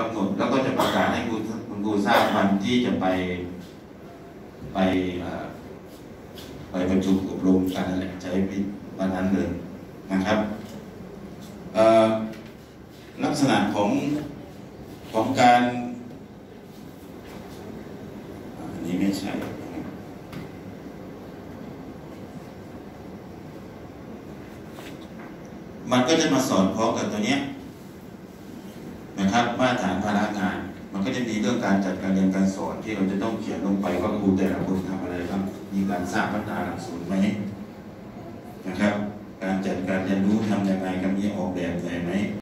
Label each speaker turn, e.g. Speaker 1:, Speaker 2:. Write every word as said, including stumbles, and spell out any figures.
Speaker 1: ำหนดแล้วก็จะประกาศให้คุณคุณครูทราบวันที่จะไปไปไปประชุมอบรมกันนั่นแหละใช้วันนั้นเลยนะครับลักษณะของของการอันนี้ไม่ใช่มันก็จะมาสอดคล้องกับตัวเนี้ยนะครับมาตรฐานภาระงานมันก็จะมีเรื่องการจัดการเรียนการสอนที่เราจะต้องเขียนลงไปว่าครูแต่ละคนทำอะไรบ้างมีการสร้างพัฒนาหลักสูตรไหมนะครับการจัดการเรียนรู้ทำยังไงกันมีออกแบบไหนไหม